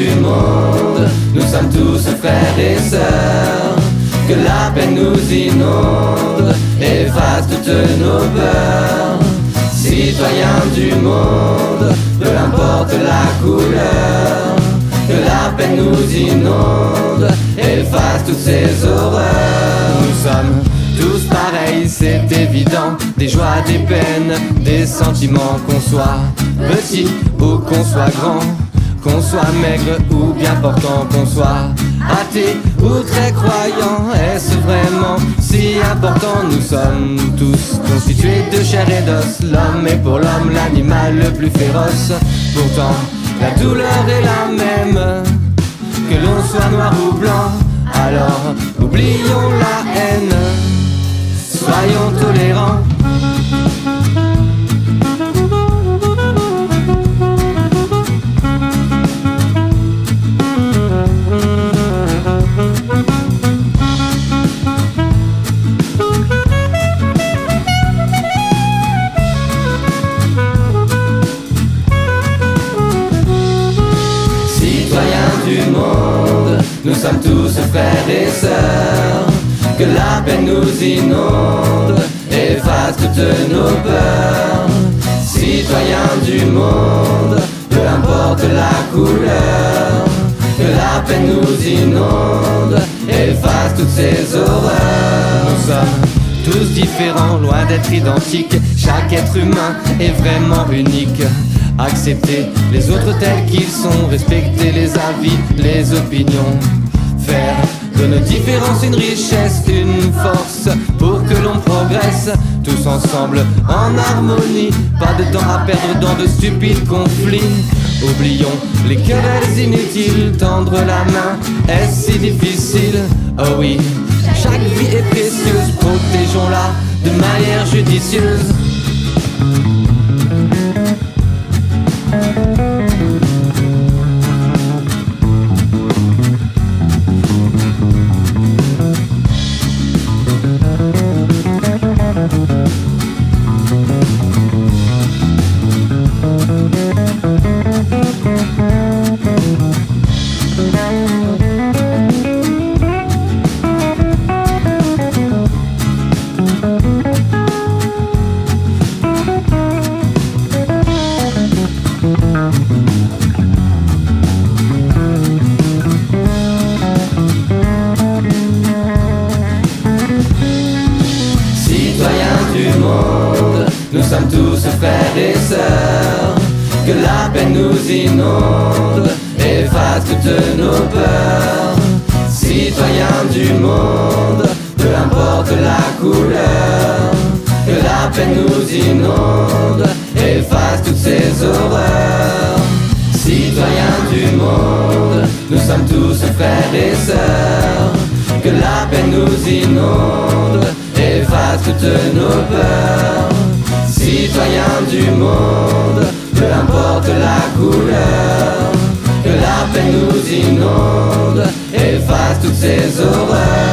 du monde, nous sommes tous frères et sœurs. Que la peine nous inonde, efface toutes nos peurs. Citoyens du monde, peu importe la couleur. Que la peine nous inonde, efface toutes ces horreurs. Nous sommes tous pareils, c'est évident. Des joies, des peines, des sentiments. Qu'on soit petit ou qu'on soit grand, qu'on soit maigre ou bien portant, qu'on soit athée ou très croyant. Est-ce vraiment si important? Nous sommes tous constitués de chair et d'os. L'homme est pour l'homme l'animal le plus féroce. Pourtant la douleur est la même, que l'on soit noir ou blanc. Alors oublions la haine, soyons tolérants. Nous sommes tous frères et sœurs. Que la peine nous inonde, efface toutes nos peurs. Citoyens du monde, peu importe la couleur. Que la peine nous inonde, efface toutes ces horreurs. Nous sommes tous différents, loin d'être identiques. Chaque être humain est vraiment unique. Accepter les autres tels qu'ils sont, respecter les avis, les opinions. Faire de nos différences une richesse, une force pour que l'on progresse tous ensemble en harmonie. Pas de temps à perdre dans de stupides conflits. Oublions les querelles inutiles, tendre la main, est-ce si difficile? Oh oui, chaque vie est précieuse, protégeons-la de manière judicieuse. Nous sommes tous frères et sœurs. Que la peine nous inonde, efface toutes nos peurs. Citoyens du monde, peu importe la couleur. Que la peine nous inonde, efface toutes ces horreurs. Citoyens du monde, nous sommes tous frères et sœurs. Que la peine nous inonde, efface toutes nos peurs. Citoyens du monde, peu importe la couleur. Que la peine nous inonde, efface toutes ces horreurs.